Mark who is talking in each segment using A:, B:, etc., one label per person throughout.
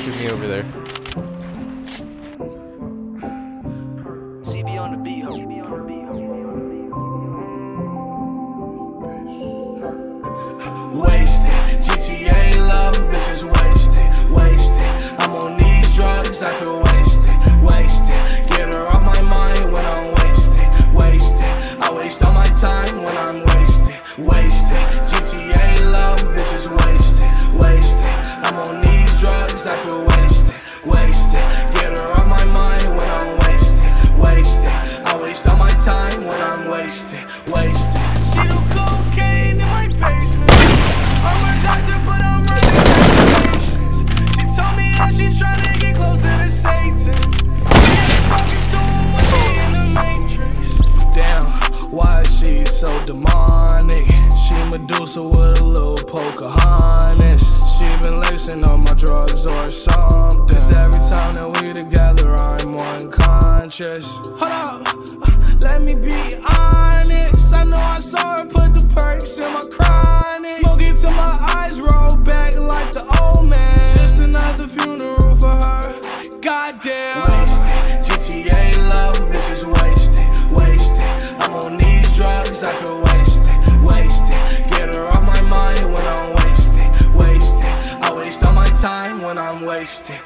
A: shoot me over there.
B: CB on the beat, ho.
C: Wasted, GTA love, bitches wasted. I'm on these drugs, I feel wasted. Get her off my mind when I'm wasted. I waste all my time when I'm wasted. GTA love, bitches wasted. I'm on these drugs, I feel wasted. Get her off my mind when I'm wasted. I waste all my time when I'm wasted. She do cocaine in my basement. I'm a doctor, but I'm running out of patience. She told me that she's trying to get closer to Satan. She ain't talking to him when she in the Matrix. Damn, why is she so demonic? She Medusa with a little Pocahontas. She been lacing up my drugs or something. 'Cause every time that we together, I'm unconscious. Hold up, let me be honest. I know I saw her put the perks in my chronic. Smoking till my eyes roll back like the old man. Just another funeral for her. Goddamn. Wasted, GTA love, bitches wasted. I'm on these drugs, I feel wasted. Get her off my mind when I'm wasted. I waste all my time when I'm wasted.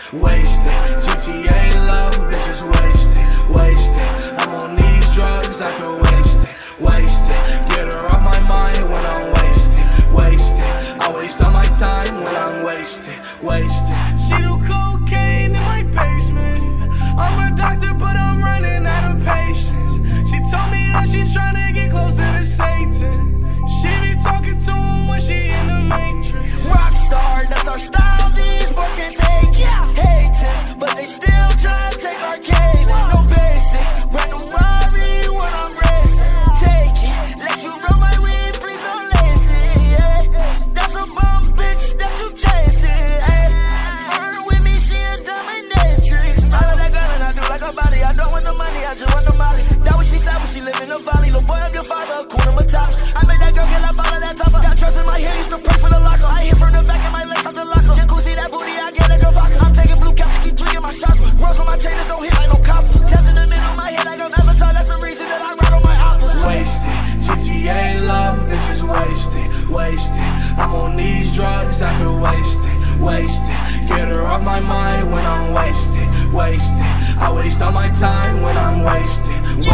C: GTA love, bitches wasted. I'm on these drugs, I feel wasted. Get her off my mind when I'm wasted. I waste all my time when I'm wasted. She do cocaine in my basement. I'm a doctor, but I'm running out of patience. She told me that she's trying to get closer to Satan. She be talking to him when she in the Matrix.
D: Rockstar, that's our style, these boys can't take it. Hating, but they still try to take our Kaylin. No basic, brand new Rari when I'm racing. Take it, let you run my weed, please don't lace it. Yeah. That's a bum bitch that you chasing. Flirt with me, she a dominatrix. I love that girl and I do like her body. I don't want the money, I just want the molly. That what she said when she live in the valley. Little boy, I'm your father, Kuna Matata. I made that girl get up out of that topper. Got trust in my hair, used to pray for the locker. I hit from the back of my legs out the locker. Jacuzzi, that booty, I get a girl vodka. I'm taking blue caps to keep tweaking my chakra. Rose on my chain, don't hit like no copper. Taps in the middle of my head like I'm Avatar. That's the reason that I ride on my opposite.
C: Wasted, GTA love, bitches wasted. I'm on these drugs, I feel wasted. Get her off my mind when I'm wasted. I waste all my time when I'm wasted.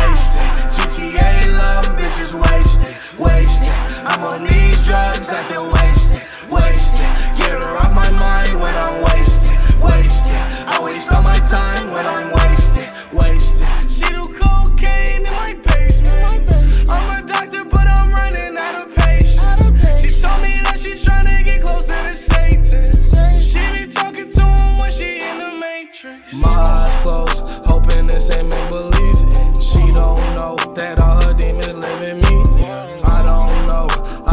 C: GTA love, bitches wasted. I'm on these drugs, I feel wasted. Get her off my mind when I'm wasted. I waste all my time when I'm wasted. She do cocaine in my basement. I'm a doctor, but I'm running out of patience. She told me that she's trying to get closer to Satan. She be talking to him when she in the Matrix. My eyes closed, hoping this ain't make believe. And she don't know that all her demons live in me. I don't know.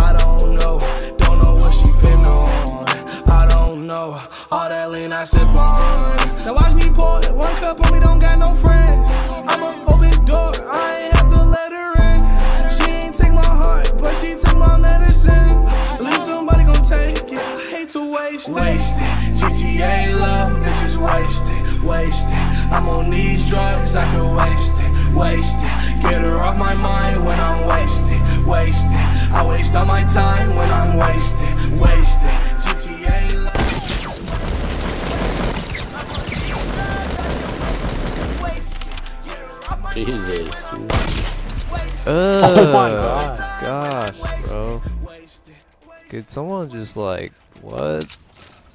C: Don't know what she been on. I don't know. All that lean I sip on. Now watch me pour it. One cup on me, don't got no friends. I'm an open door, I ain't have to let her in. She ain't take my heart, but she took my medicine. At least somebody gon' take it. I hate to waste it. GTA love, bitches wasted. I'm on these drugs, I feel wasted. Get her off my mind when I'm wasted. I waste all my time when I'm wasted. GTA love.
E: Jesus, dude.
A: Oh
E: my God.
A: Gosh, bro. Could someone just like, what?